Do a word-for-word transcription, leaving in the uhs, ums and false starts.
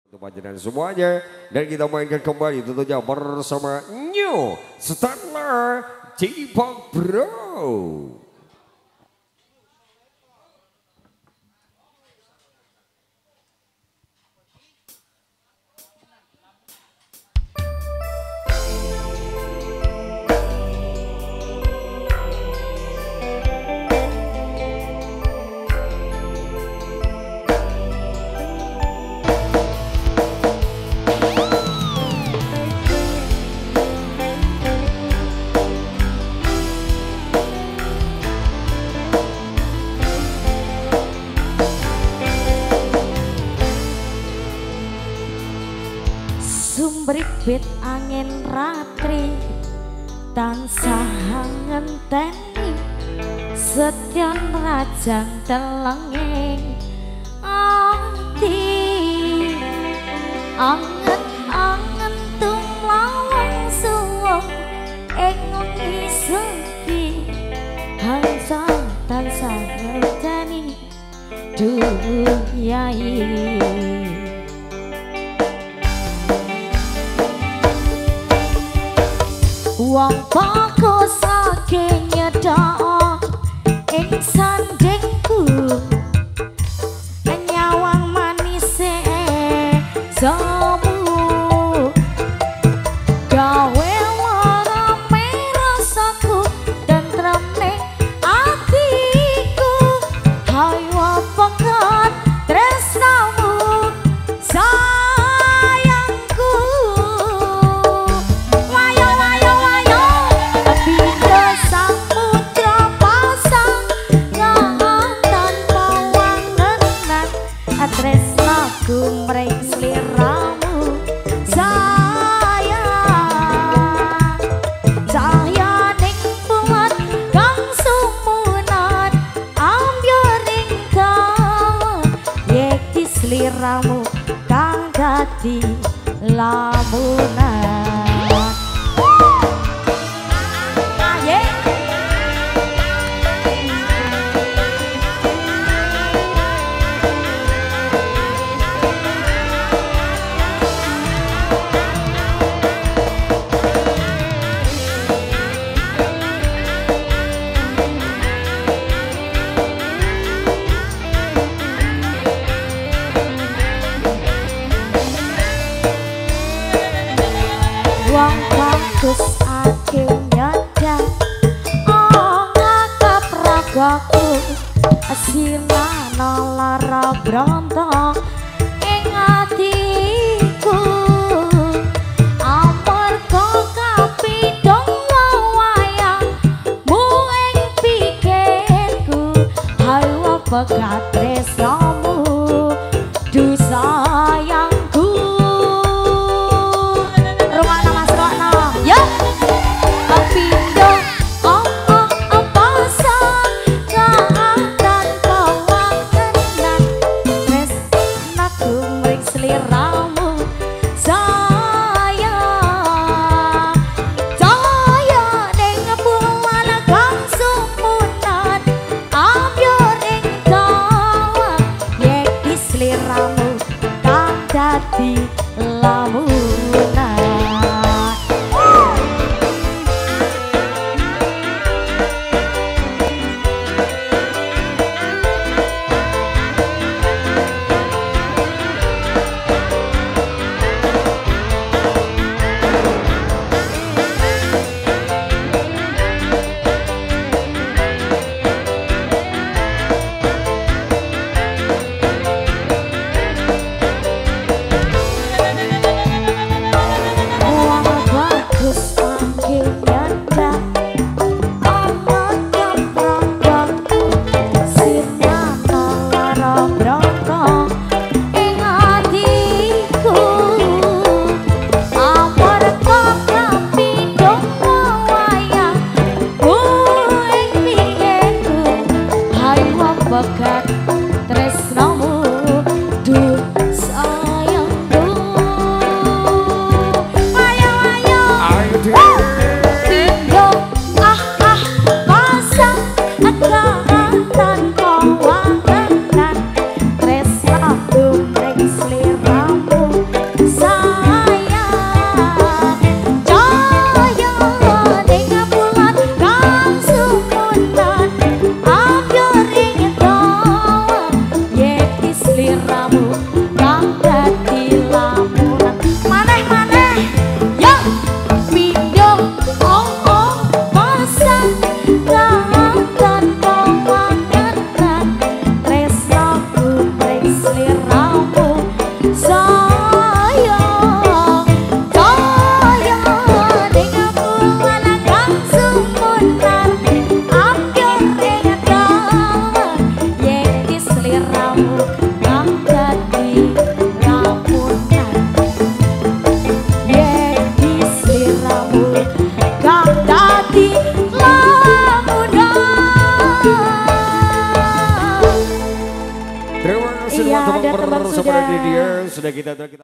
Panjenengan semuanya, dan kita mainkan kembali tentunya bersama New Stanler Cipok Bro. Sumbrit angin ratri tansah ngenteni setyon rajang telenging ati anget-anget tumlawang suwung ing ngisepi hansah tansah ngenteni duh yai. Wong fokus saking nyedok ing sandingku nyawang manise somu gawe lara merasaku tentreme atiku hayo pekat tresnamu kumreng sliramu saya saya ning buat kang sumunan ambyoring kang yekti sliramu kang dadi lamunan. Wong bagus ake nyadak oh ngakap ragaku sinana lara brontok ing atiku amarga kapindhong wayangmu ing pikirku hayo pekat tresnamu duh sayangku. Dadi lamunan. sayang sayang dengan buana kang sumunan akhir ingat kawan yang diseliramu kang dadi lamunan yang diseliramu kang dadi lamunan. Terima kasih Iya, teman-teman dan teman bersama sudah. dengan dia sudah kita kita